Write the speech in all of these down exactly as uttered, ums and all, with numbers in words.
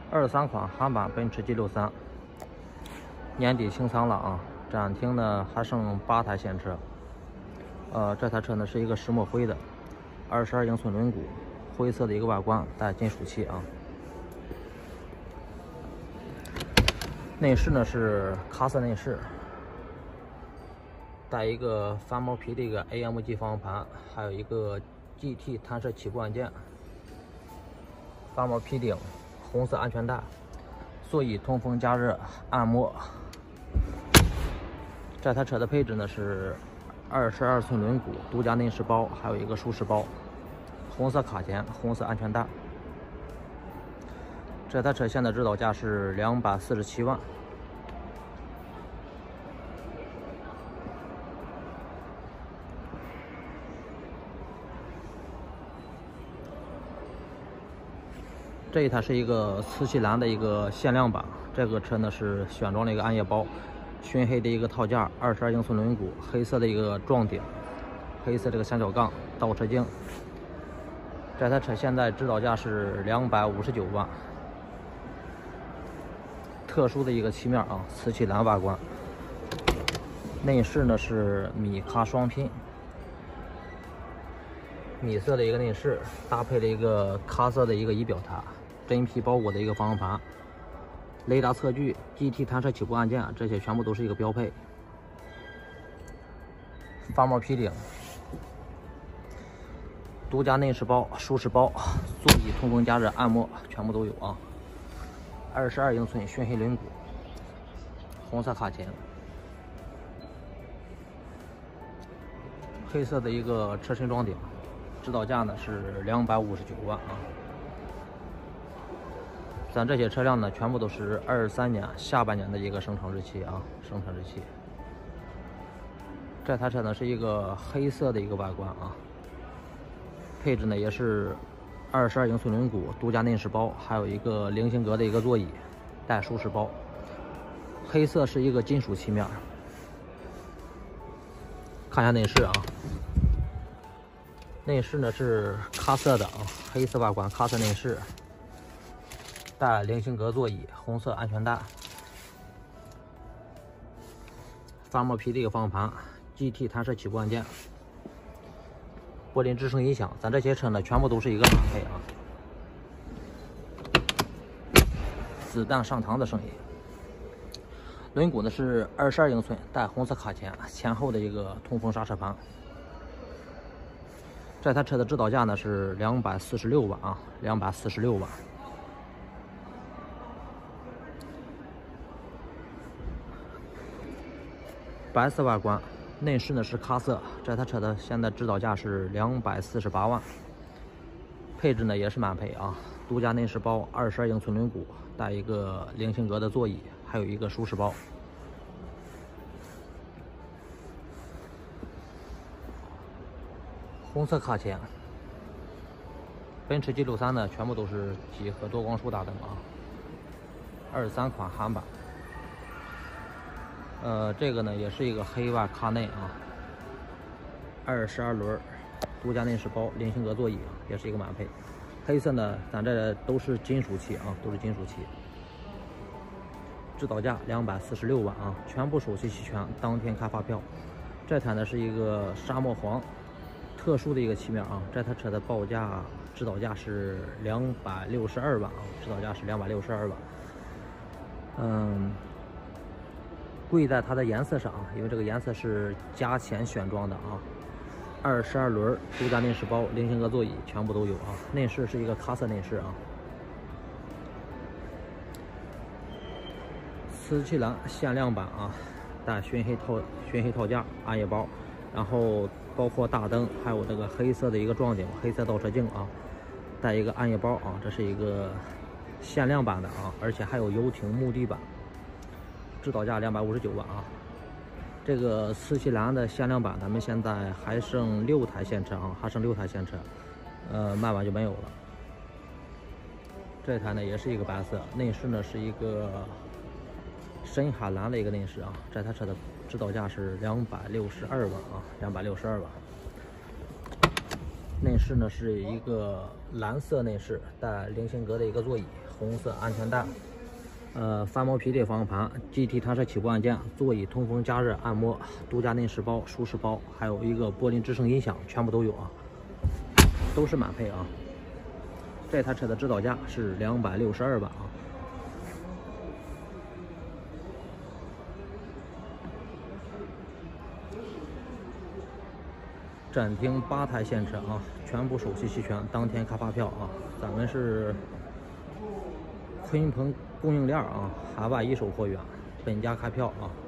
二三款韩版奔驰 G 六三，年底清仓了啊，展厅呢还剩八台现车。呃，这台车呢是一个石墨灰的，二十二英寸轮毂，灰色的一个外观，带金属漆啊。内饰呢是咖色内饰，带一个翻毛皮的一个 A M G 方向盘，还有一个 G T 弹射起步按键，翻毛皮顶，红色安全带，座椅通风加热按摩。这台车的配置呢是二十二寸轮毂，独家内饰包，还有一个舒适包，红色卡钳，红色安全带。这台车现在指导价是两百四十七万。这一台是一个瓷器蓝的一个限量版，这个车呢是选装了一个暗夜包，熏黑的一个套件，二十二英寸轮毂，黑色的一个撞顶，黑色这个三角杠，倒车镜。这台车现在指导价是两百五十九万。特殊的一个漆面啊，瓷器蓝外观。内饰呢是米咖双拼，米色的一个内饰，搭配了一个咖色的一个仪表台，真皮包裹的一个方向盘，雷达测距、G T 弹射起步按键，这些全部都是一个标配。翻毛皮顶，独家内饰包、舒适包，座椅通风加热按摩，全部都有啊。二十二英寸熏黑轮毂，红色卡钳，黑色的一个车身装顶，指导价呢是两百五十九万啊。咱这些车辆呢，全部都是二三年下半年的一个生产日期啊，生产日期。这台车呢是一个黑色的一个外观啊，配置呢也是二十二英寸轮毂，独家内饰包，还有一个菱形格的一个座椅，带舒适包。黑色是一个金属漆面，看一下内饰啊。内饰呢是咖色的啊，黑色外观，咖色内饰，带菱形格座椅，红色安全带，翻毛皮的一个方向盘 ，G T 弹射起步按键。柏林之声音响，咱这些车呢全部都是一个满配啊。子弹上膛的声音。轮毂呢是二十二英寸，带红色卡钳，前后的一个通风刹车盘。这台车的指导价呢是两百四十六万啊，两百四十六万。白色外观。内饰呢是咖色，这台车的现在指导价是两百四十八万，配置呢也是满配啊，独家内饰包，二十二英寸轮毂，带一个菱形格的座椅，还有一个舒适包。红色卡钳，奔驰 G 六三呢全部都是几何多光束大灯啊，二三款韩版。呃，这个呢也是一个黑外咖内啊，二十二轮，独家内饰包，菱形格座椅，也是一个满配。黑色呢，咱这都是金属漆啊，都是金属漆。指导价两百四十六万啊，全部手续齐全，当天开发票。这台呢是一个沙漠黄，特殊的一个漆面啊。这台车的报价指导价是两百六十二万啊，指导价是两百六十二万。嗯。贵在它的颜色上啊，因为这个颜色是加钱选装的啊。二十二轮，独家内饰包，菱形格座椅，全部都有啊。内饰是一个咖色内饰啊。瓷器蓝限量版啊，带熏黑套熏黑套件，暗夜包，然后包括大灯，还有这个黑色的一个撞顶，黑色倒车镜啊，带一个暗夜包啊，这是一个限量版的啊，而且还有游艇木地板。指导价两百五十九万啊，这个瓷器蓝的限量版，咱们现在还剩六台现车啊，还剩六台现车，呃，卖完就没有了。这台呢也是一个白色，内饰呢是一个深海蓝的一个内饰啊，这台车的指导价是两百六十二万啊，两百六十二万。内饰呢是一个蓝色内饰，带菱形格的一个座椅， 红色安全带，呃，翻毛皮的方向盘 ，G T 弹射起步按键，座椅通风加热按摩，独家内饰包、舒适包，还有一个柏林之声音响，全部都有啊，都是满配啊。这台车的指导价是两百六十二万啊。展厅八台现车啊，全部手续齐全，当天开发票啊。咱们是鲲鹏供应链啊，海外一手货源，本家开票啊。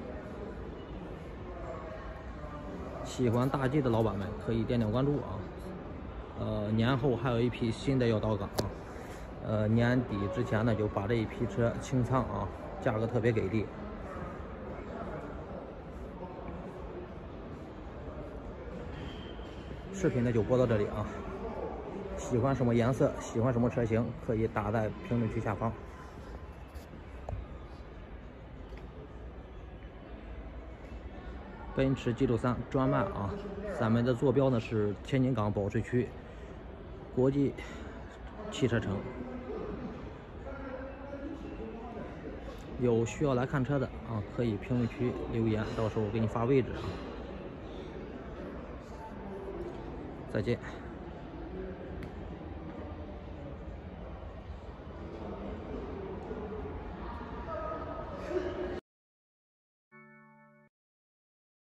喜欢大 G 的老板们可以点点关注啊。呃，年后还有一批新的要到港啊。呃，年底之前呢，就把这一批车清仓啊，价格特别给力。视频呢就播到这里啊，喜欢什么颜色，喜欢什么车型，可以打在评论区下方。奔驰 G 六三专卖啊，咱们的坐标呢是天津港保税区国际汽车城。有需要来看车的啊，可以评论区留言，到时候我给你发位置啊。再见。